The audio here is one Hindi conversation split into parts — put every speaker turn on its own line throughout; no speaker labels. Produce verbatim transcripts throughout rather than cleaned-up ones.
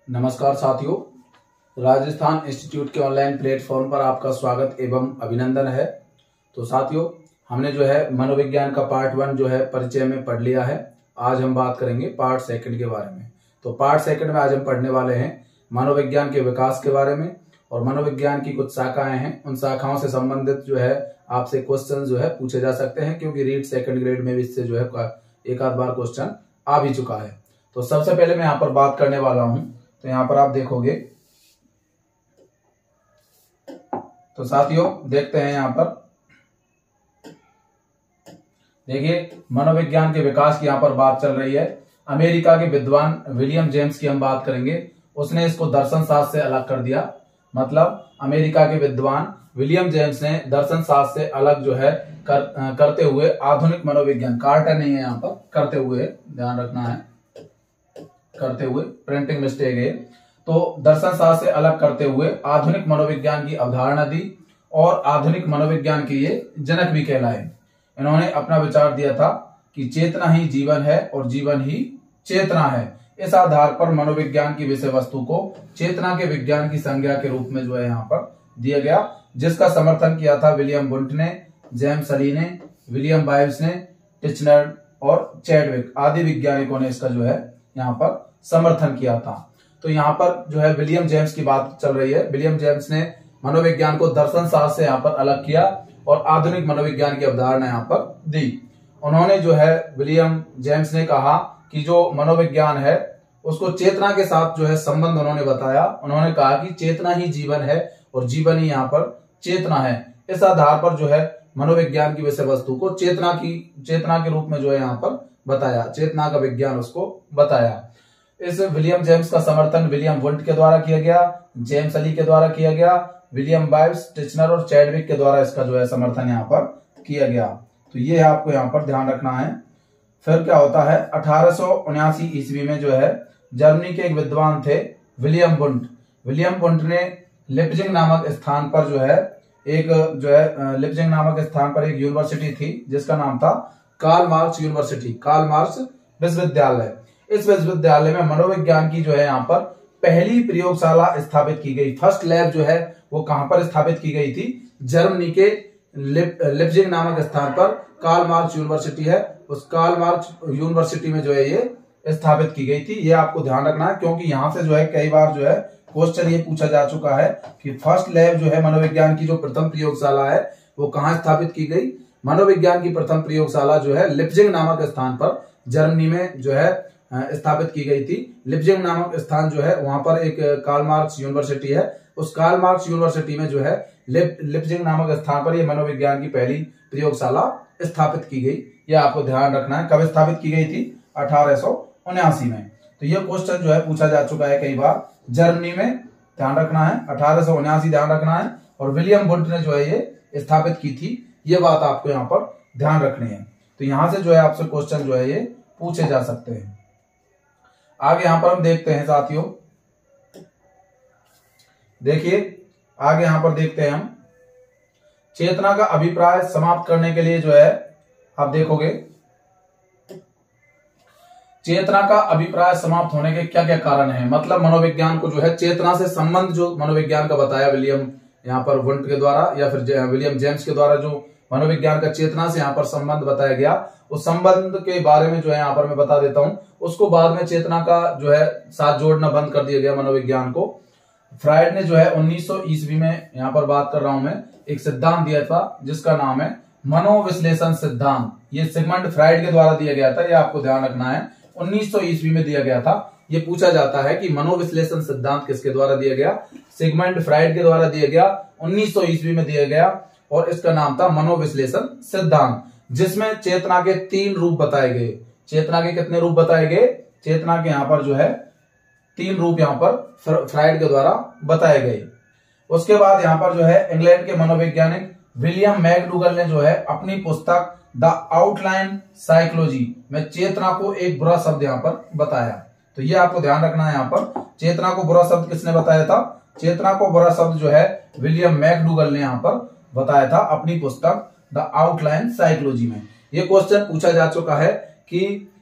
नमस्कार साथियों, राजस्थान इंस्टीट्यूट के ऑनलाइन प्लेटफॉर्म पर आपका स्वागत एवं अभिनंदन है। तो साथियों, हमने जो है मनोविज्ञान का पार्ट वन जो है परिचय में पढ़ लिया है। आज हम बात करेंगे पार्ट सेकंड के बारे में। तो पार्ट सेकंड में आज हम पढ़ने वाले हैं मनोविज्ञान के विकास के बारे में और मनोविज्ञान की कुछ शाखाएं हैं, उन शाखाओं से संबंधित जो है आपसे क्वेश्चन जो है पूछे जा सकते हैं, क्योंकि रीड सेकंड ग्रेड में भी इससे जो है एक आध बार क्वेश्चन आ भी चुका है। तो सबसे पहले मैं यहाँ पर बात करने वाला हूं। तो यहाँ पर आप देखोगे, तो साथियों देखते हैं यहाँ पर देखिए मनोविज्ञान के विकास की यहाँ पर बात चल रही है। अमेरिका के विद्वान विलियम जेम्स की हम बात करेंगे। उसने इसको दर्शन शास्त्र से अलग कर दिया। मतलब अमेरिका के विद्वान विलियम जेम्स ने दर्शन शास्त्र से अलग जो है कर, करते हुए आधुनिक मनोविज्ञान, कार्टर नहीं है यहाँ पर, करते हुए ध्यान रखना है, करते हुए प्रिंटिंग मिस्टेक है। तो दर्शन शास्त्र से अलग करते हुए आधुनिक मनोविज्ञान की अवधारणा दी और आधुनिक मनोविज्ञान के ये जनक भी कहलाए। इन्होंने अपना विचार दिया था कि चेतना ही जीवन है और जीवन ही चेतना है। इस आधार पर मनोविज्ञान की विषय वस्तु को चेतना के विज्ञान की संज्ञा के रूप में जो है यहाँ पर दिया गया, जिसका समर्थन किया था विलियम वुंट ने, जेम्स सली ने, विलियम बाइब्स ने, टिचनर और चैडविक आदि वैज्ञानिकों ने इसका जो है यहाँ पर समर्थन किया था। तो यहाँ पर जो है विलियम जेम्स की बात चल रही है। विलियम जेम्स ने मनोविज्ञान को दर्शन शास्त्र से यहाँ पर अलग किया और आधुनिक मनोविज्ञान की अवधारणा यहाँ पर दी। उन्होंने जो है विलियम जेम्स ने कहा कि जो मनोविज्ञान है उसको चेतना के साथ जो है संबंध उन्होंने बताया। उन्होंने कहा कि चेतना ही जीवन है और जीवन ही यहाँ पर चेतना है। इस आधार पर जो है मनोविज्ञान की विषय वस्तु को चेतना की चेतना के रूप में जो है यहाँ पर बताया, चेतना का विज्ञान उसको बताया। इस विलियम जेम्स का समर्थन विलियम वुंट के द्वारा किया गया, जेम्स सली के द्वारा किया गया, विलियम बाइब्स, टिचनर और चैडविक के द्वारा इसका जो है समर्थन यहाँ पर किया गया। तो ये आपको यहाँ पर ध्यान रखना है। फिर क्या होता है, अठारह सौ उन्यासी ईस्वी में जो है जर्मनी के एक विद्वान थे विलियम वुंट। विलियम वुंट ने लिप्जिंग नामक स्थान पर जो है एक जो है लिप्जिंग नामक स्थान पर एक यूनिवर्सिटी थी जिसका नाम था Karl Marx university, Karl Marx विश्वविद्यालय। इस विश्वविद्यालय में मनोविज्ञान की जो है यहाँ पर पहली प्रयोगशाला स्थापित की गई। फर्स्ट लैब जो है वो कहां पर स्थापित की गई थी? जर्मनी के लिप, लिप्जिंग नामक स्थान पर कार्ल मार्क्स यूनिवर्सिटी है, उस कार्ल मार्क्स यूनिवर्सिटी में जो है ये स्थापित की गई थी। ये आपको ध्यान रखना है, क्योंकि यहाँ से जो है कई बार जो है क्वेश्चन ये पूछा जा चुका है कि फर्स्ट लैब जो है मनोविज्ञान की जो प्रथम प्रयोगशाला है वो कहाँ स्थापित की गई? मनोविज्ञान की प्रथम प्रयोगशाला जो है लिप्जिंग नामक स्थान पर जर्मनी में जो है स्थापित की गई थी। लिप्जिंग नामक स्थान जो है वहां पर एक कार्ल मार्क्स यूनिवर्सिटी है। उस कार्ल मार्क्स यूनिवर्सिटी में जो है लिप, लिप्जिंग नामक स्थान पर ये मनोविज्ञान की पहली प्रयोगशाला स्थापित की गई। ये आपको ध्यान रखना है। कब स्थापित की गई थी? अठारह सौ उन्यासी में। तो ये क्वेश्चन जो है पूछा जा चुका है कई बार। जर्मनी में ध्यान रखना है, अठारह सौ उन्यासी ध्यान रखना है, और विलियम वुंट ने जो है ये स्थापित की थी। ये बात आपको यहाँ पर ध्यान रखनी है। तो यहां से जो है आपसे क्वेश्चन जो है ये पूछे जा सकते हैं। आगे यहां पर हम देखते हैं साथियों, देखिए आगे यहां पर देखते हैं हम चेतना का अभिप्राय समाप्त करने के लिए जो है आप देखोगे चेतना का अभिप्राय समाप्त होने के क्या क्या कारण है। मतलब मनोविज्ञान को जो है चेतना से संबंध जो मनोविज्ञान का बताया विलियम यहाँ पर वुंट के द्वारा या फिर विलियम जेम्स के द्वारा जो मनोविज्ञान का चेतना से यहाँ पर संबंध बताया गया, उस संबंध के बारे में जो है यहाँ पर मैं बता देता हूं। उसको बाद में चेतना का जो है साथ जोड़ना बंद कर दिया गया मनोविज्ञान को। फ्राइड ने जो है उन्नीस सौ ईस्वी में यहाँ पर बात कर रहा हूं मैं, एक सिद्धांत दिया था जिसका नाम है मनोविश्लेषण सिद्धांत। ये सिगमंड फ्राइड के द्वारा दिया गया था, ये आपको ध्यान रखना है। उन्नीस सौ ईस्वी में दिया गया था। ये पूछा जाता है कि मनोविश्लेषण सिद्धांत किसके द्वारा दिया गया? सिगमंड फ्राइड के द्वारा दिया गया, उन्नीस सौ ईस्वी में दिया गया, और इसका नाम था मनोविश्लेषण सिद्धांत, जिसमें चेतना के तीन रूप बताए गए। चेतना के कितने रूप बताए गए? चेतना के यहाँ पर जो है तीन रूप यहाँ पर फ्राइड के द्वारा बताए गए। उसके बाद यहाँ पर जो है इंग्लैंड के मनोवैज्ञानिक विलियम मैकडूगल ने जो है अपनी पुस्तक द आउटलाइन साइकोलॉजी में चेतना को एक बुरा शब्द यहाँ पर बताया। तो ये आपको ध्यान रखना है। यहाँ पर चेतना को बुरा शब्द किसने बताया था? चेतना को बुरा शब्द जो है विलियम मैकडूगल ने यहाँ पर बताया था अपनी पुस्तक द आउटलाइन साइकोलॉजी में। ये क्वेश्चन पूछा जा चुका है कि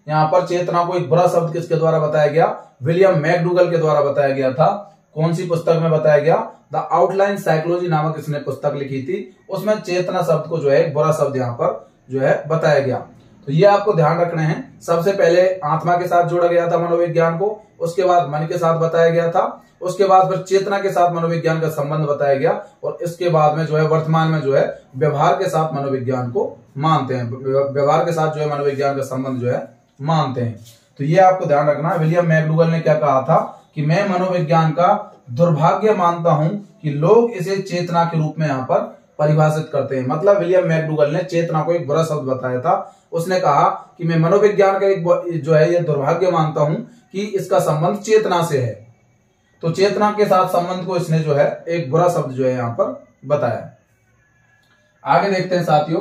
यहाँ पर चेतना को एक बुरा शब्द किसके द्वारा बताया गया, विलियम मैकडूगल के द्वारा बताया गया था। कौन सी पुस्तक में बताया गया, द आउटलाइन साइकोलॉजी नामक इसने पुस्तक लिखी थी, उसमें चेतना शब्द को जो है एक बुरा शब्द यहाँ पर जो है बताया गया। तो ये आपको ध्यान रखने हैं। सबसे पहले आत्मा के साथ जोड़ा गया था मनोविज्ञान को, उसके बाद मन के साथ बताया गया था, उसके बाद फिर चेतना के साथ मनोविज्ञान का संबंध बताया गया, और इसके बाद में जो है वर्तमान में जो है व्यवहार के साथ मनोविज्ञान को मानते हैं, व्यवहार के साथ जो है मनोविज्ञान का संबंध जो है मानते हैं। तो ये आपको ध्यान रखना है। विलियम मैकडूगल ने क्या कहा था कि मैं मनोविज्ञान का दुर्भाग्य मानता हूं कि लोग इसे चेतना के रूप में यहाँ पर परिभाषित करते हैं। मतलब विलियम मैकडूगल ने चेतना को एक बुरा शब्द बताया था। उसने कहा कि मैं मनोविज्ञान का एक जो है ये दुर्भाग्य मानता हूं कि इसका संबंध चेतना से है। तो चेतना के साथ संबंध को इसने जो है एक बुरा शब्द जो है यहां पर बताया। आगे देखते हैं साथियों,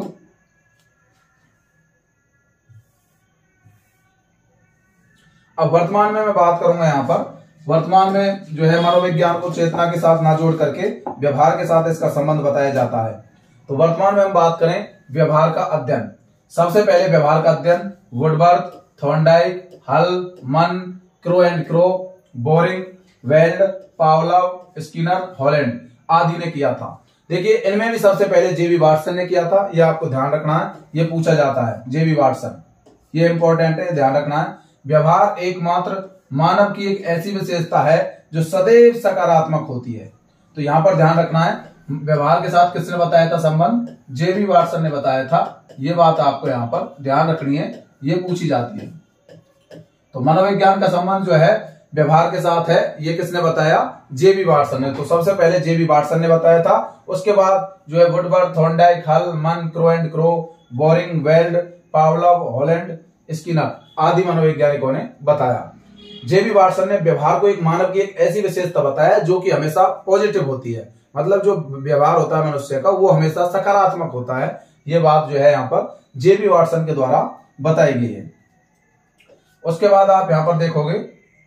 अब वर्तमान में मैं बात करूंगा यहाँ पर। वर्तमान में जो है मनोविज्ञान को चेतना के साथ ना जोड़ करके व्यवहार के साथ इसका संबंध बताया जाता है। तो वर्तमान में हम बात करें व्यवहार का अध्ययन। सबसे पहले व्यवहार का अध्ययन Woodworth, Thorndike, Hull, Munn, Crow and Crow, Boring, Weld, Pavlov, Skinner, Holland आदि ने किया था। देखिए इनमें भी सबसे पहले जेबी वाटसन ने किया था। यह आपको ध्यान रखना है, ये पूछा जाता है जेबी वाटसन, ये इंपॉर्टेंट है, ध्यान रखना है। व्यवहार एकमात्र मानव की एक ऐसी विशेषता है जो सदैव सकारात्मक होती है। तो यहां पर ध्यान रखना है, व्यवहार के साथ किसने बताया था संबंध, जेबी वाटसन ने बताया था। ये बात आपको यहां पर ध्यान रखनी है, ये पूछी जाती है। तो मनोविज्ञान का संबंध जो है व्यवहार के साथ है, ये किसने बताया, जेबी वाटसन ने। तो सबसे पहले जेबी वाटसन ने बताया था, उसके बाद जो है Woodworth, Thorndike, Hull, Munn, Crow and Crow, Boring, Weld, Pavlov, Holland, Skinner आदि मनोवैज्ञानिकों ने बताया। जेबी वाटसन ने व्यवहार को एक मानव की एक ऐसी विशेषता बताया जो कि हमेशा पॉजिटिव होती है। मतलब जो व्यवहार होता है मनुष्य का वो हमेशा सकारात्मक होता है। ये बात जो है यहाँ पर जेबी वाटसन के द्वारा बताई गई है। उसके बाद आप यहां पर देखोगे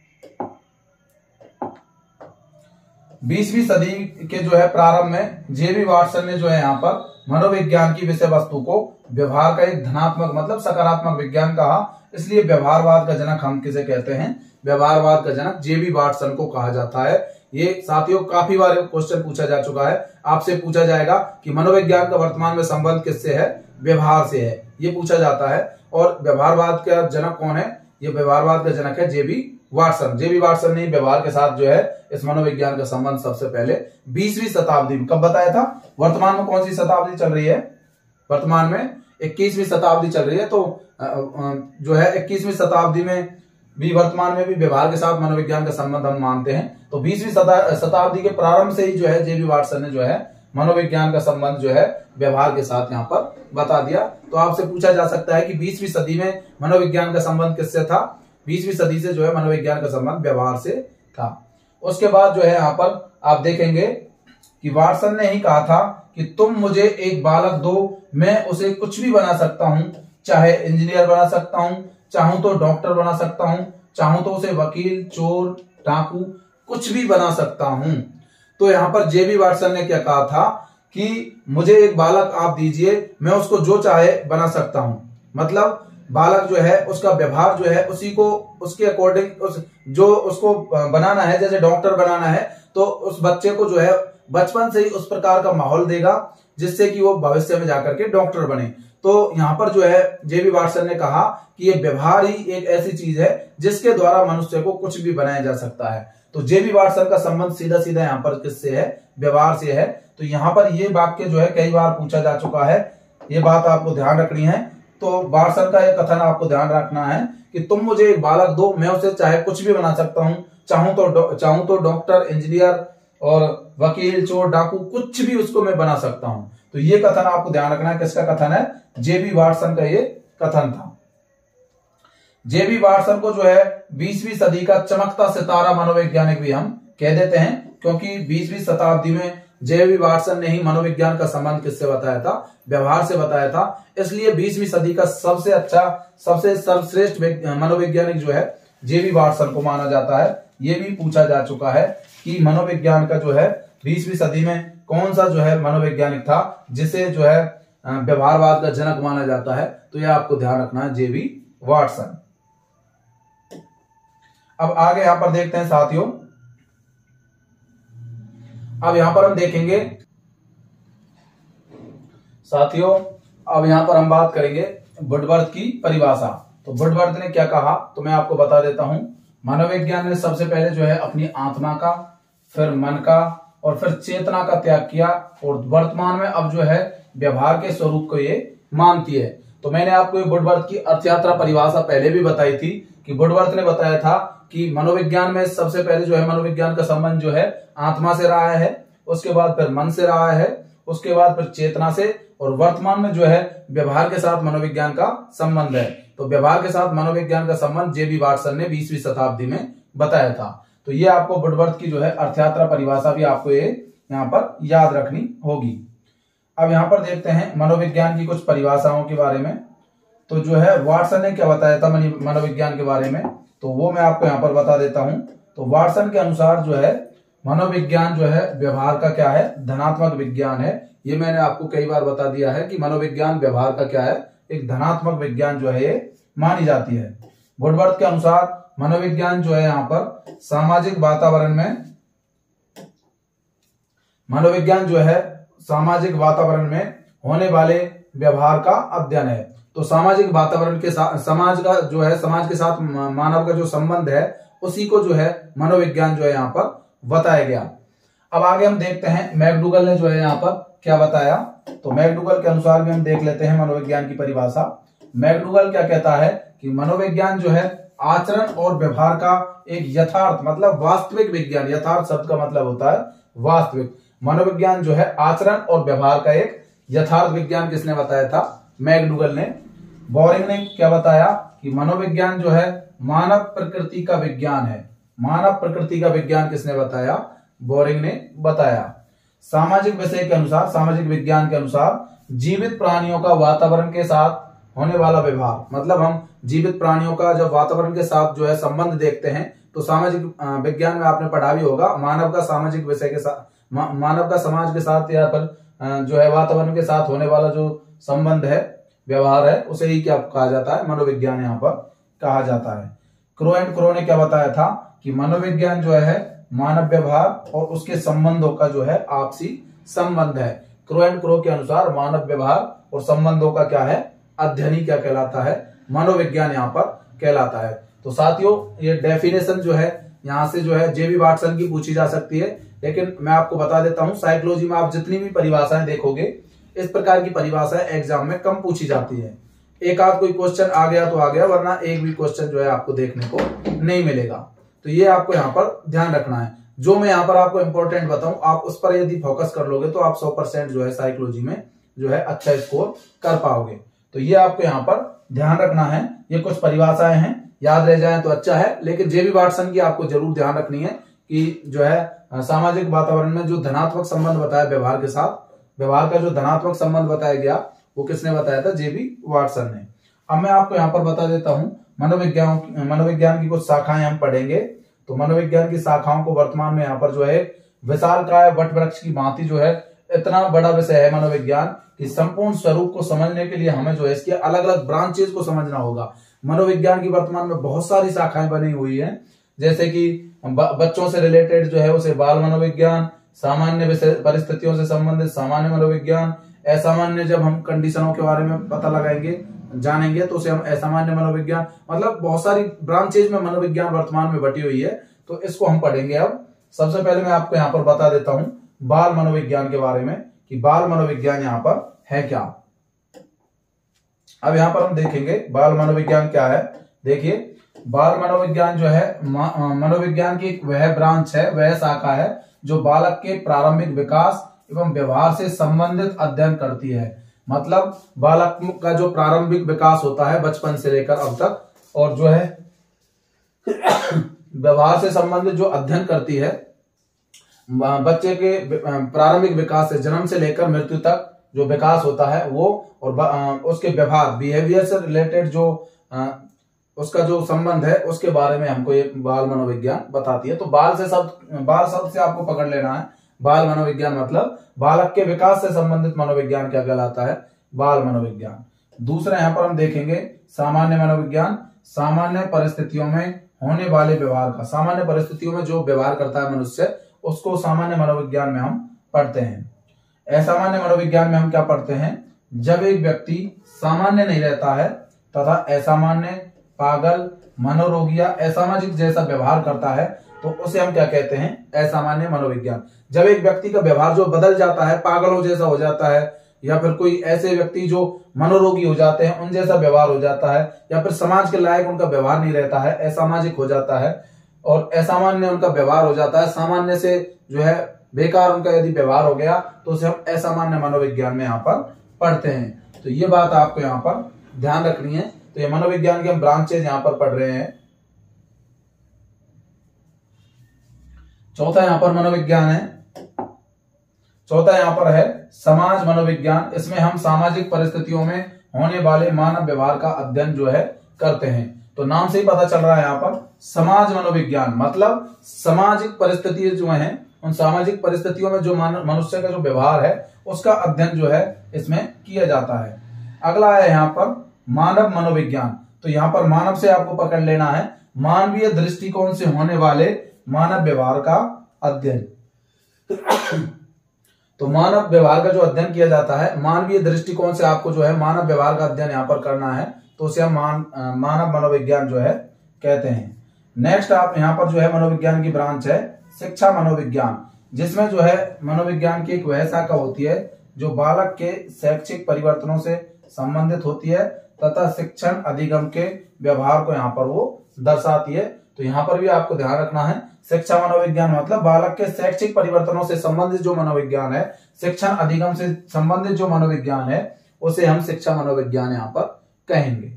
बीसवीं सदी के जो है प्रारंभ में जेबी वाटसन ने जो है यहाँ पर मनोविज्ञान की विषय वस्तु को व्यवहार का एक धनात्मक मतलब सकारात्मक विज्ञान कहा। इसलिए व्यवहारवाद का जनक हम किसे कहते हैं, व्यवहारवाद का जनक जेबी वाटसन को कहा जाता है। ये साथियों काफी बार क्वेश्चन पूछा जा चुका है, आपसे पूछा जाएगा कि मनोविज्ञान का वर्तमान में संबंध किससे है, व्यवहार से है, ये पूछा जाता है। और व्यवहारवाद का जनक कौन है, ये व्यवहारवाद का जनक है जेबी वाटसन। जेबी वाटसन ने व्यवहार के साथ जो है इस मनोविज्ञान का संबंध सबसे पहले बीसवीं शताब्दी में कब बताया था। वर्तमान में कौन सी शताब्दी चल रही है, वर्तमान में इक्कीसवीं शताब्दी चल रही है। तो जो है इक्कीसवीं शताब्दी में भी वर्तमान में भी व्यवहार के साथ मनोविज्ञान का संबंध हम मानते हैं। तो बीसवीं शताब्दी के प्रारंभ से ही जो है जेबी वाटसन ने जो है मनोविज्ञान का संबंध जो है व्यवहार के साथ यहाँ पर बता दिया। तो आपसे पूछा जा सकता है कि बीसवीं सदी में मनोविज्ञान का संबंध किससे था, बीसवीं सदी से जो है मनोविज्ञान का संबंध व्यवहार से था। उसके बाद जो है यहाँ पर आप देखेंगे कि वाटसन ने ही कहा था कि तुम मुझे एक बालक दो, मैं उसे कुछ भी बना सकता हूं, चाहे इंजीनियर बना सकता हूं, चाहूं तो डॉक्टर बना सकता हूं, चाहूं तो उसे वकील, चोर, डाकू कुछ भी बना सकता हूं। तो यहाँ पर जेबी वाटसन ने क्या कहा था कि मुझे एक बालक आप दीजिए, मैं उसको जो चाहे बना सकता हूं। मतलब बालक जो है उसका व्यवहार जो है उसी को उसके अकॉर्डिंग उस जो उसको बनाना है, जैसे डॉक्टर बनाना है तो उस बच्चे को जो है बचपन से ही उस प्रकार का माहौल देगा जिससे कि वो भविष्य में जाकर के डॉक्टर बने। तो यहाँ पर जो है जेबी वाटसन ने कहा कि ये व्यवहार ही एक ऐसी चीज है जिसके द्वारा मनुष्य को कुछ भी बनाया जा सकता है। तो जेबी वाटसन का संबंध सीधा सीधा यहाँ पर किससे है, व्यवहार से है। तो यहाँ पर ये वाक्य जो है कई बार पूछा जा चुका है, ये बात आपको ध्यान रखनी है। तो वाटसन का एक कथन आपको ध्यान रखना है कि तुम मुझे एक बालक दो, मैं उसे चाहे कुछ भी बना सकता हूं, चाहूं तो चाहूं तो डॉक्टर, इंजीनियर और वकील, चोर, डाकू कुछ भी उसको मैं बना सकता हूं। तो ये कथन आपको ध्यान रखना है, किसका कथन है, जेबी वाटसन का ये कथन था। जेबी वाटसन को जो है बीसवीं सदी का चमकता सितारा मनोवैज्ञानिक भी हम कह देते हैं, क्योंकि बीसवीं शताब्दी में जेबी वाटसन ने ही मनोविज्ञान का संबंध किससे बताया था, व्यवहार से बताया था। इसलिए बीसवीं सदी का सबसे अच्छा, सबसे सर्वश्रेष्ठ मनोवैज्ञानिक जो है जेबी वाटसन को माना जाता है। ये भी पूछा जा चुका है कि मनोविज्ञान का जो है बीसवीं सदी में कौन सा जो है मनोवैज्ञानिक था जिसे जो है व्यवहारवाद का जनक माना जाता है। तो यह आपको ध्यान रखना है, जेबी वाटसन। अब आगे यहां पर देखते हैं साथियों, अब यहां पर हम देखेंगे साथियों, अब यहां पर हम बात करेंगे वुडवर्थ की परिभाषा। तो वुडवर्थ ने क्या कहा, तो मैं आपको बता देता हूं। मनोविज्ञान ने सबसे पहले जो है अपनी आत्मा का, फिर मन का और फिर चेतना का त्याग किया और वर्तमान में अब जो है व्यवहार के स्वरूप को ये मानती है। तो मैंने आपको ये वुडवर्थ की अर्थयात्रा परिभाषा पहले भी बताई थी कि वुडवर्थ ने बताया था कि मनोविज्ञान में सबसे पहले जो है मनोविज्ञान का संबंध जो है आत्मा से रहा है, उसके बाद फिर मन से रहा है, उसके बाद फिर चेतना से, और वर्तमान में जो है व्यवहार के साथ मनोविज्ञान का संबंध है। तो व्यवहार के साथ मनोविज्ञान का संबंध जे बी वाटसन ने बीसवीं शताब्दी में बताया था। तो ये आपको वुडवर्थ की जो है अर्थयात्रा परिभाषा भी आपको ये यहाँ पर याद रखनी होगी। अब यहाँ पर देखते हैं मनोविज्ञान की कुछ परिभाषाओं के बारे में। तो जो है वाटसन ने क्या बताया था मनोविज्ञान के बारे में, तो वो मैं आपको यहाँ पर बता देता हूं। तो वाटसन के अनुसार जो है मनोविज्ञान जो है व्यवहार का क्या है, धनात्मक विज्ञान है। ये मैंने आपको कई बार बता दिया है कि मनोविज्ञान व्यवहार का क्या है, एक धनात्मक विज्ञान जो है ये मानी जाती है। वुडवर्थ के अनुसार मनोविज्ञान जो है यहाँ पर सामाजिक वातावरण में, मनोविज्ञान जो है सामाजिक वातावरण में होने वाले व्यवहार का अध्ययन है। तो सामाजिक वातावरण के साथ समाज का जो है, समाज के साथ मानव का जो संबंध है उसी को जो है मनोविज्ञान जो है यहाँ पर बताया गया। अब आगे हम देखते हैं मैकडूगल ने जो है यहाँ पर क्या बताया। तो मैकडूगल के अनुसार भी हम देख लेते हैं मनोविज्ञान की परिभाषा। मैकडूगल क्या कहता है कि मनोविज्ञान जो है आचरण और व्यवहार का एक यथार्थ मतलब वास्तविक विज्ञान, यथार्थ शब्द का मतलब होता है वास्तविक। मनोविज्ञान जो है आचरण और व्यवहार का एक यथार्थ विज्ञान किसने बताया था, मैकडूगल ने। बोरिंग ने क्या बताया कि मनोविज्ञान जो है मानव प्रकृति का विज्ञान है। मानव प्रकृति का विज्ञान किसने बताया, बोरिंग ने बताया। सामाजिक विषय के अनुसार, सामाजिक विज्ञान के अनुसार जीवित प्राणियों का वातावरण के साथ होने वाला व्यवहार, मतलब हम जीवित प्राणियों का जब वातावरण के साथ जो है संबंध देखते हैं तो सामाजिक विज्ञान में आपने पढ़ा भी होगा, मानव का सामाजिक विषय के साथ, मानव का समाज के साथ या पर जो है वातावरण के साथ होने वाला जो संबंध है, व्यवहार है, उसे ही क्या कहा जाता है, मनोविज्ञान यहाँ पर कहा जाता है। क्रो एंड क्रो ने क्या बताया था कि मनोविज्ञान जो है मानव व्यवहार और उसके संबंधों का जो है आपसी संबंध है। क्रो एंड क्रो के अनुसार मानव व्यवहार और संबंधों का क्या है, अध्ययन ही क्या कहलाता है, मनोविज्ञान यहाँ पर कहलाता है। तो साथियों ये डेफिनेशन जो है यहाँ से जो है जे बी वाटसन की पूछी जा सकती है, लेकिन मैं आपको बता देता हूँ साइकोलॉजी में आप जितनी भी परिभाषाएं देखोगे इस प्रकार की परिभाषाएं एग्जाम में कम पूछी जाती है। एक आध कोई क्वेश्चन आ गया तो आ गया, वरना एक भी क्वेश्चन जो है आपको देखने को नहीं मिलेगा। तो ये आपको यहाँ पर ध्यान रखना है। जो मैं यहाँ पर आपको इंपॉर्टेंट बताऊं आप उस पर यदि फोकस कर लोगे तो आप सौ परसेंट जो है साइकोलॉजी में जो है अच्छा स्कोर कर पाओगे। तो ये आपको यहाँ पर ध्यान रखना है। ये कुछ परिभाषाएं हैं, याद रह जाए तो अच्छा है, लेकिन जे बी वाटसन की आपको जरूर ध्यान रखनी है कि जो है सामाजिक वातावरण में जो धनात्मक संबंध बताया व्यवहार के साथ, व्यवहार का जो धनात्मक संबंध बताया गया वो किसने बताया था, जे बी वाटसन ने। अब मैं आपको यहाँ पर बता देता हूँ मनोविज्ञान मनोविज्ञान की कुछ शाखाएं हम पढ़ेंगे। तो मनोविज्ञान की शाखाओं को वर्तमान में यहाँ पर जो है विशालकाय वट वृक्ष की भांति जो है इतना बड़ा विषय है मनोविज्ञान कि संपूर्ण स्वरूप को समझने के लिए हमें जो है इसकी अलग अलग ब्रांचेस को समझना होगा। मनोविज्ञान की वर्तमान में बहुत सारी शाखाएं बनी हुई हैं, जैसे कि बच्चों से रिलेटेड जो है उसे बाल मनोविज्ञान, सामान्य परिस्थितियों से संबंधित सामान्य मनोविज्ञान, असामान्य जब हम कंडीशनों के बारे में पता लगाएंगे जानेंगे तो उसे हम असामान्य मनोविज्ञान, मतलब बहुत सारी ब्रांचेज में मनोविज्ञान वर्तमान में बटी हुई है। तो इसको हम पढ़ेंगे। अब सबसे पहले मैं आपको यहाँ पर बता देता हूँ बाल मनोविज्ञान के बारे में कि बाल मनोविज्ञान यहाँ पर है क्या। अब यहाँ पर हम देखेंगे बाल मनोविज्ञान क्या है। देखिए बाल मनोविज्ञान जो है मनोविज्ञान की वह ब्रांच है, वह शाखा है जो बालक के प्रारंभिक विकास एवं व्यवहार से संबंधित अध्ययन करती है। मतलब बालक का जो प्रारंभिक विकास होता है बचपन से लेकर अब तक, और जो है व्यवहार से संबंधित जो अध्ययन करती है, बच्चे के प्रारंभिक विकास से जन्म से लेकर मृत्यु तक जो विकास होता है वो, और उसके व्यवहार बिहेवियर से रिलेटेड जो उसका जो संबंध है उसके बारे में हमको ये बाल मनोविज्ञान बताती है। तो बाल से शब्द बाल शब्द से आपको पकड़ लेना है। बाल मनोविज्ञान मतलब बालक के विकास से संबंधित मनोविज्ञान क्या कहलाता है, बाल मनोविज्ञान। दूसरा यहाँ पर हम देखेंगे सामान्य मनोविज्ञान। सामान्य परिस्थितियों में होने वाले व्यवहार का, सामान्य परिस्थितियों में जो व्यवहार करता है मनुष्य, उसको सामान्य मनोविज्ञान में हम पढ़ते हैं। असामान्य मनोविज्ञान में हम क्या पढ़ते हैं, जब एक व्यक्ति सामान्य नहीं रहता है तथा असामान्य, पागल, मनोरोगी या असामाजिक जैसा व्यवहार करता है तो उसे हम क्या कहते हैं, असामान्य मनोविज्ञान। जब एक व्यक्ति का व्यवहार जो बदल जाता है, पागलों जैसा हो जाता है, या फिर कोई ऐसे व्यक्ति जो मनोरोगी हो जाते हैं उन जैसा व्यवहार हो जाता है, या फिर समाज के लायक उनका व्यवहार नहीं रहता है, असामाजिक हो जाता है और असामान्य उनका व्यवहार हो जाता है, सामान्य से जो है बेकार उनका यदि व्यवहार हो गया तो उसे हम असामान्य मनोविज्ञान में यहाँ पर पढ़ते हैं। तो ये बात आपको यहाँ पर ध्यान रखनी है। तो ये मनोविज्ञान के हम ब्रांचेज यहाँ पर पढ़ रहे हैं। चौथा यहाँ पर मनोविज्ञान है, चौथा यहाँ पर है समाज मनोविज्ञान। इसमें हम सामाजिक परिस्थितियों में होने वाले मानव व्यवहार का अध्ययन जो है करते हैं। तो नाम से ही पता चल रहा है यहाँ पर समाज मनोविज्ञान, मतलब सामाजिक परिस्थितियां जो हैं उन सामाजिक परिस्थितियों में जो मनुष्य का जो व्यवहार है उसका अध्ययन जो है इसमें किया जाता है। अगला है यहाँ पर मानव मनोविज्ञान। तो यहाँ पर मानव से आपको पकड़ लेना है, मानवीय दृष्टिकोण से होने वाले मानव व्यवहार का अध्ययन। तो मानव व्यवहार का जो अध्ययन किया जाता है, मानवीय दृष्टिकोण से आपको जो है मानव व्यवहार का अध्ययन यहाँ पर करना है, तो उसे हम मान, मानव मनोविज्ञान जो है कहते हैं। नेक्स्ट आप यहाँ पर जो है मनोविज्ञान की ब्रांच है शिक्षा मनोविज्ञान, जिसमें जो है मनोविज्ञान की एक वह शाखा होती है जो बालक के शैक्षिक परिवर्तनों से संबंधित होती है तथा शिक्षण अधिगम के व्यवहार को यहाँ पर वो दर्शाती है। तो यहाँ पर भी आपको ध्यान रखना है, शिक्षा मनोविज्ञान मतलब बालक के शैक्षिक परिवर्तनों से संबंधित जो मनोविज्ञान है, शिक्षण अधिगम से संबंधित जो मनोविज्ञान है उसे हम शिक्षा मनोविज्ञान यहाँ पर कहेंगे।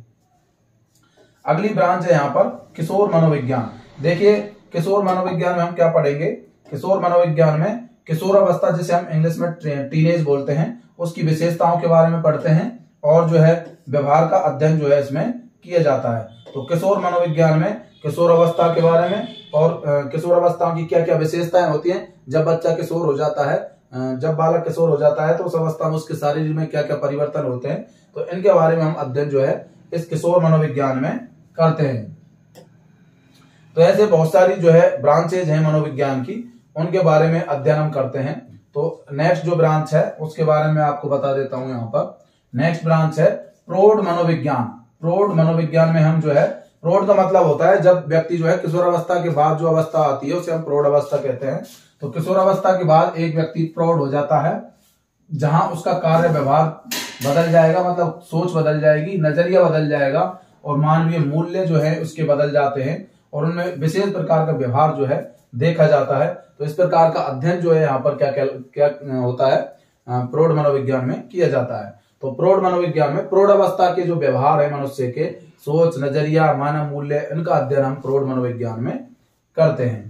अगली ब्रांच है यहाँ पर किशोर मनोविज्ञान। देखिए किशोर मनोविज्ञान में हम क्या पढ़ेंगे, किशोर मनोविज्ञान में किशोर अवस्था जिसे हम इंग्लिश में टीनेज बोलते हैं उसकी विशेषताओं के बारे में पढ़ते हैं और जो है व्यवहार का अध्ययन जो है इसमें किया जाता है। तो किशोर मनोविज्ञान में किशोर अवस्था के बारे में और किशोर अवस्थाओं की क्या क्या विशेषताएं होती हैं, जब बच्चा किशोर हो जाता है, जब बालक किशोर हो जाता है तो उस अवस्था में उसके शरीर में क्या क्या परिवर्तन होते हैं, तो इनके बारे में हम अध्ययन जो है इस किशोर मनोविज्ञान में करते हैं। तो ऐसे बहुत सारी जो है ब्रांचेज हैं मनोविज्ञान की, उनके बारे में अध्ययन हम करते हैं। तो नेक्स्ट जो ब्रांच है उसके बारे में आपको बता देता हूं यहाँ पर। नेक्स्ट ब्रांच है प्रौढ़ मनोविज्ञान। प्रौढ़ मनोविज्ञान में हम जो है, प्रौढ़ का मतलब होता है जब व्यक्ति जो है किशोर अवस्था के बाद जो अवस्था आती है उसे हम प्रौढ़ अवस्था कहते हैं। तो किशोर अवस्था के बाद एक व्यक्ति प्रौढ़ हो जाता है, जहां उसका कार्य व्यवहार बदल जाएगा, मतलब सोच बदल जाएगी, नजरिया बदल जाएगा और मानवीय मूल्य जो है उसके बदल जाते हैं और उनमें विशेष प्रकार का व्यवहार जो है देखा जाता है। तो इस प्रकार का अध्ययन जो है यहाँ पर क्या क्या, क्या होता है, प्रौढ़ मनोविज्ञान में किया जाता है। तो प्रौढ़ मनोविज्ञान में प्रौढ़ अवस्था के जो व्यवहार है मनुष्य के, सोच, नजरिया, मानव मूल्य, इनका अध्ययन हम प्रौढ़ मनोविज्ञान में करते हैं।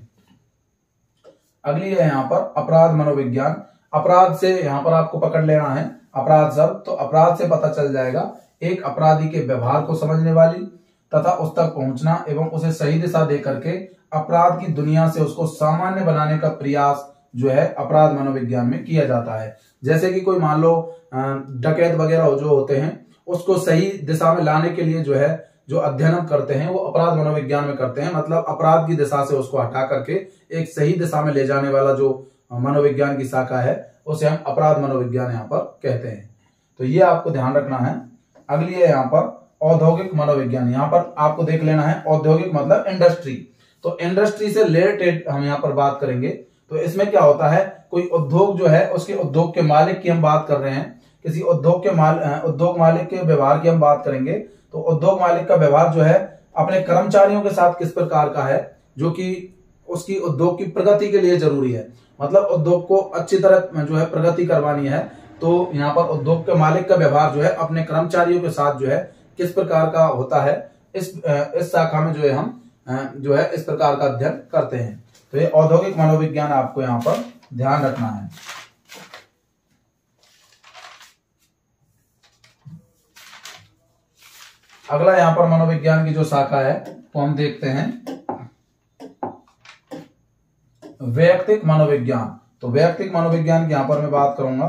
अगली है यहाँ पर अपराध मनोविज्ञान। अपराध से यहाँ पर आपको पकड़ लेना है अपराध शब्द। तो अपराध से पता चल जाएगा एक अपराधी के व्यवहार को समझने वाली तथा उस तक पहुंचना एवं उसे सही दिशा दे करके अपराध की दुनिया से उसको सामान्य बनाने का प्रयास जो है अपराध मनोविज्ञान में किया जाता है। जैसे कि कोई मान लो डकैत वगैरह जो होते हैं उसको सही दिशा में लाने के लिए जो है जो अध्ययन हम करते हैं वो अपराध मनोविज्ञान में करते हैं। मतलब अपराध की दिशा से उसको हटा करके एक सही दिशा में ले जाने वाला जो मनोविज्ञान की शाखा है उसे हम अपराध मनोविज्ञान यहाँ पर कहते हैं। तो ये आपको ध्यान रखना है। अगली है यहाँ पर औद्योगिक मनोविज्ञान। यहाँ पर आपको देख लेना है औद्योगिक मतलब इंडस्ट्री। तो इंडस्ट्री से रिलेटेड हम यहाँ पर बात करेंगे। तो इसमें क्या होता है, कोई उद्योग जो है उसके उद्योग के मालिक की हम बात कर रहे हैं, किसी उद्योग के माल उद्योग मालिक के व्यवहार की हम बात करेंगे। तो उद्योग मालिक का व्यवहार जो है अपने कर्मचारियों के साथ किस प्रकार का है, जो कि उसकी उद्योग की प्रगति के लिए जरूरी है। मतलब उद्योग को अच्छी तरह जो है प्रगति करवानी है, तो यहाँ पर उद्योग के मालिक का व्यवहार जो है अपने कर्मचारियों के साथ जो है किस प्रकार का होता है, इस इस शाखा में जो है हम जो है इस प्रकार का अध्ययन करते हैं। तो ये औद्योगिक मनोविज्ञान आपको यहाँ पर ध्यान रखना है। अगला यहाँ पर मनोविज्ञान की जो शाखा है वो हम देखते हैं वैयक्तिक मनोविज्ञान। तो वैयक्तिक मनोविज्ञान की यहाँ पर मैं बात करूंगा।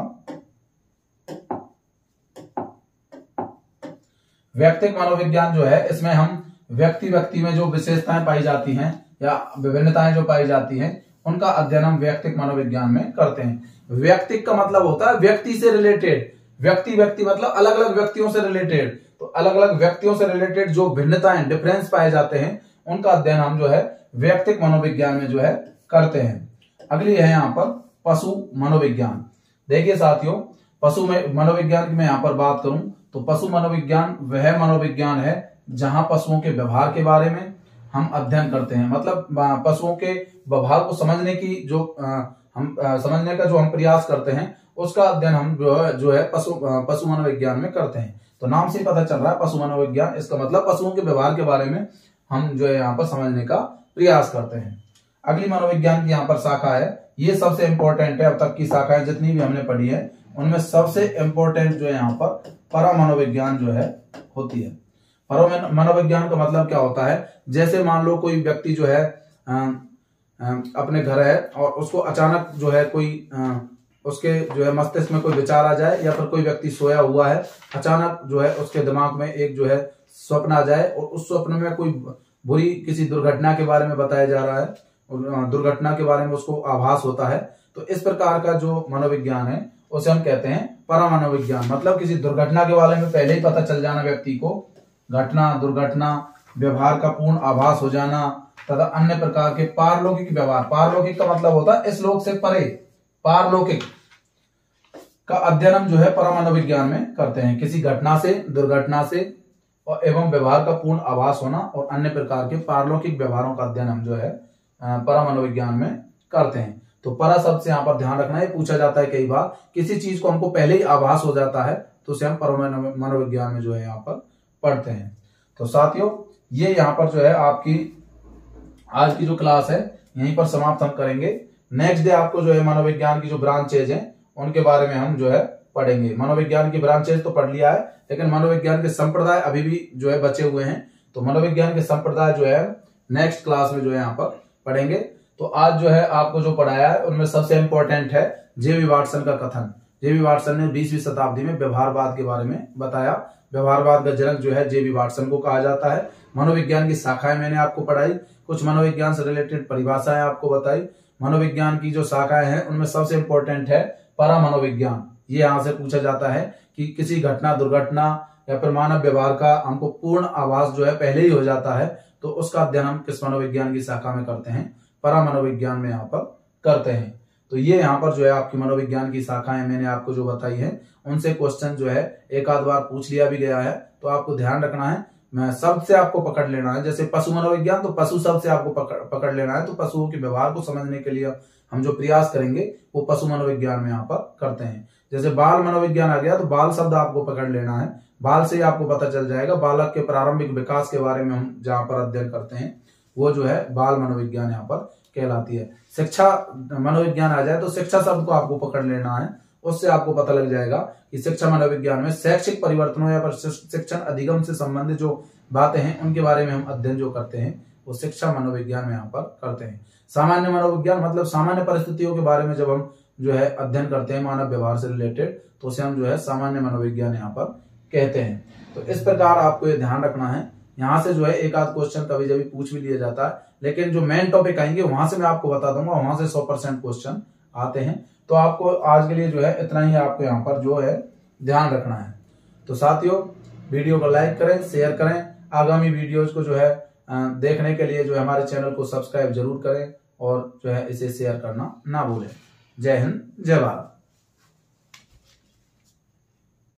वैयक्तिक मनोविज्ञान जो है इसमें हम व्यक्ति व्यक्ति में जो विशेषताएं पाई जाती हैं या विभिन्नताएं जो पाई जाती हैं उनका अध्ययन हम वैयक्तिक मनोविज्ञान में करते हैं। वैयक्तिक का मतलब होता है व्यक्ति से रिलेटेड, व्यक्ति व्यक्ति मतलब अलग अलग व्यक्तियों से रिलेटेड, तो अलग अलग व्यक्तियों से रिलेटेड जो भिन्नताएं डिफरेंस पाए जाते हैं उनका अध्ययन हम जो है वैयक्तिक मनोविज्ञान में जो है करते हैं। अगली है यहाँ पर पशु मनोविज्ञान। देखिए साथियों, पशु में मनोविज्ञान की मैं यहाँ पर बात करूं तो पशु मनोविज्ञान वह मनोविज्ञान है जहां पशुओं के व्यवहार के बारे में हम अध्ययन करते हैं। मतलब पशुओं के व्यवहार को समझने की जो आ, हम आ, समझने का जो हम प्रयास करते हैं उसका अध्ययन हम जो है जो है पशु पशु मनोविज्ञान में करते हैं। तो नाम से ही पता चल रहा है पशु मनोविज्ञान, इसका मतलब पशुओं के व्यवहार के बारे में हम जो है यहाँ पर समझने का प्रयास करते हैं। अगली मनोविज्ञान की यहाँ पर शाखा है, ये सबसे इंपॉर्टेंट है। अब तक की शाखाएं जितनी भी हमने पढ़ी है उनमें सबसे इंपॉर्टेंट जो है यहाँ पर परा मनोविज्ञान जो है होती है। परा मनोविज्ञान का मतलब क्या होता है, जैसे मान लो कोई व्यक्ति जो है आ, आ, अपने घर है और उसको अचानक जो है कोई आ, उसके जो है मस्तिष्क में कोई विचार आ जाए, या फिर कोई व्यक्ति सोया हुआ है अचानक जो है उसके दिमाग में एक जो है स्वप्न आ जाए और उस स्वप्न में कोई बुरी किसी दुर्घटना के बारे में बताया जा रहा है, दुर्घटना के बारे में उसको आभास होता है। तो इस प्रकार का जो मनोविज्ञान है उसे हम कहते हैं परा मनोविज्ञान। मतलब किसी दुर्घटना के बारे में पहले ही पता चल जाना व्यक्ति को, घटना दुर्घटना व्यवहार का पूर्ण आभास हो जाना तथा अन्य प्रकार के पारलौकिक व्यवहार। पारलौकिक का मतलब होता है इस लोक से परे, पारलौकिक का अध्ययन हम जो है परा मनोविज्ञान में करते हैं। किसी घटना से, दुर्घटना से और एवं व्यवहार का पूर्ण आभास होना और अन्य प्रकार के पारलौकिक व्यवहारों का अध्ययन हम जो है परा मनोविज्ञान में करते हैं। तो परा शब्द से यहाँ पर ध्यान रखना है, पूछा जाता है कई बार, किसी चीज को हमको पहले ही आभास हो जाता है तो उसे हम परा मनोविज्ञान में जो है यहाँ पर पढ़ते हैं। तो साथियों, ये यहाँ पर जो है आपकी आज की जो क्लास है यहीं पर समाप्त हम करेंगे। नेक्स्ट डे आपको जो है मनोविज्ञान की जो ब्रांचेज हैं उनके बारे में हम जो है पढ़ेंगे। मनोविज्ञान की ब्रांचेज तो पढ़ लिया है, लेकिन मनोविज्ञान के संप्रदाय अभी भी जो है बचे हुए हैं। तो मनोविज्ञान के संप्रदाय जो है नेक्स्ट क्लास में जो है यहाँ पर पढ़ेंगे। तो आज जो है आपको जो पढ़ाया है उनमें सबसे इंपॉर्टेंट है जेबी वाटसन का कथन। जेबी वाटसन ने बीसवीं शताब्दी में व्यवहारवाद के बारे में बताया। व्यवहारवाद का जनक जो है जेबी वाटसन को कहा जाता है। मनोविज्ञान की शाखाएं मैंने आपको पढ़ाई, कुछ मनोविज्ञान से रिलेटेड परिभाषाएं आपको बताई। मनोविज्ञान की जो शाखाएं हैं उनमें सबसे इंपॉर्टेंट है परा मनोविज्ञान। ये यहाँ से पूछा जाता है कि किसी घटना दुर्घटना या फिर मानव व्यवहार का हमको पूर्ण आभास जो है पहले ही हो जाता है तो उसका अध्ययन हम किस मनोविज्ञान की शाखा में करते हैं, परा मनोविज्ञान में यहाँ पर करते हैं। तो ये यहाँ पर जो है आपकी मनोविज्ञान की शाखाएं मैंने आपको जो बताई है उनसे क्वेश्चन जो है एक आध बार पूछ लिया भी गया है। तो आपको ध्यान रखना है, मैं शब्द से आपको पकड़ लेना है। जैसे पशु मनोविज्ञान, तो पशु शब्द से आपको पकड़ पकड़ लेना है। तो पशुओं के व्यवहार को समझने के लिए हम जो प्रयास करेंगे वो पशु मनोविज्ञान में यहाँ पर करते हैं। जैसे बाल मनोविज्ञान आ गया तो बाल शब्द आपको पकड़ लेना है, बाल से आपको पता चल जाएगा। बालक के प्रारंभिक विकास के बारे में हम जहाँ पर अध्ययन करते हैं वो जो है बाल मनोविज्ञान यहाँ पर कहलाती है। शिक्षा मनोविज्ञान आ जाए तो शिक्षा शब्द को आपको पकड़ लेना है, उससे आपको पता लग जाएगा कि शिक्षा मनोविज्ञान में शैक्षिक परिवर्तनों या शिक्षण अधिगम से संबंधित जो बातें हैं उनके बारे में हम अध्ययन जो करते हैं वो शिक्षा मनोविज्ञान में यहाँ पर करते हैं। सामान्य मनोविज्ञान मतलब सामान्य परिस्थितियों के बारे में जब हम जो है अध्ययन करते हैं मानव व्यवहार से रिलेटेड तो उसे हम जो है सामान्य मनोविज्ञान यहाँ पर कहते हैं। तो इस प्रकार आपको ये ध्यान रखना है। यहाँ से जो है एक आध क्वेश्चन कभी कभी पूछ भी लिया जाता है, लेकिन जो मेन टॉपिक आएंगे वहां से मैं आपको बता दूंगा, वहां से सौ परसेंट क्वेश्चन आते हैं। तो आपको आज के लिए जो है इतना ही आपको यहाँ पर जो है ध्यान रखना है। तो साथियों, वीडियो को लाइक करें, शेयर करें। आगामी वीडियोज को जो है देखने के लिए जो है हमारे चैनल को सब्सक्राइब जरूर करें और जो है इसे शेयर करना ना भूलें। जय हिंद, जय भारत।